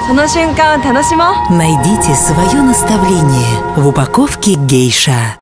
その瞬間を楽しもう。 Найдите свое наставление в упаковке гейша.